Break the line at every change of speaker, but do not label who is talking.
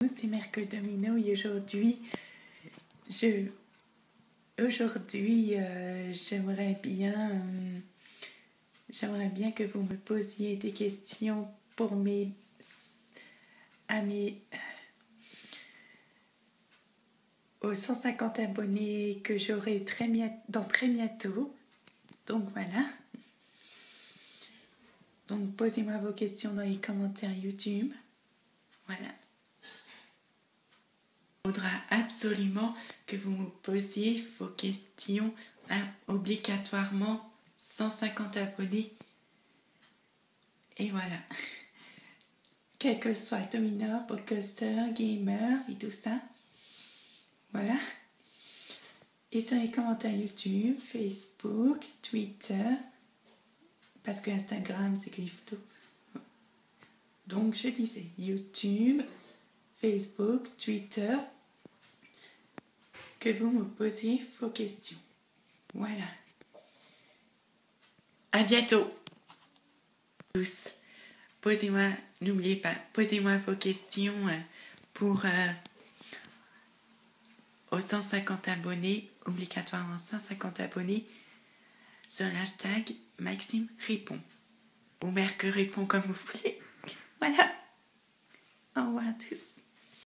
c'est Mercure Domino et aujourd'hui, j'aimerais bien que vous me posiez des questions pour aux 150 abonnés que j'aurai dans très bientôt. Donc voilà. Donc posez-moi vos questions dans les commentaires YouTube. Voilà. Il faudra absolument que vous me posiez vos questions obligatoirement 150 abonnés. Et voilà. Quel que soit domineur, podcaster, gamer et tout ça. Voilà. Et sur les commentaires YouTube, Facebook, Twitter, parce que Instagram c'est que les photos. Donc je disais YouTube, Facebook, Twitter, que vous me posiez vos questions. Voilà. À bientôt tous. N'oubliez pas, posez-moi vos questions pour aux 150 abonnés, obligatoirement 150 abonnés, sur l'hashtag Maxime répond. Ou Mercure répond comme vous voulez. Voilà. Au revoir à tous.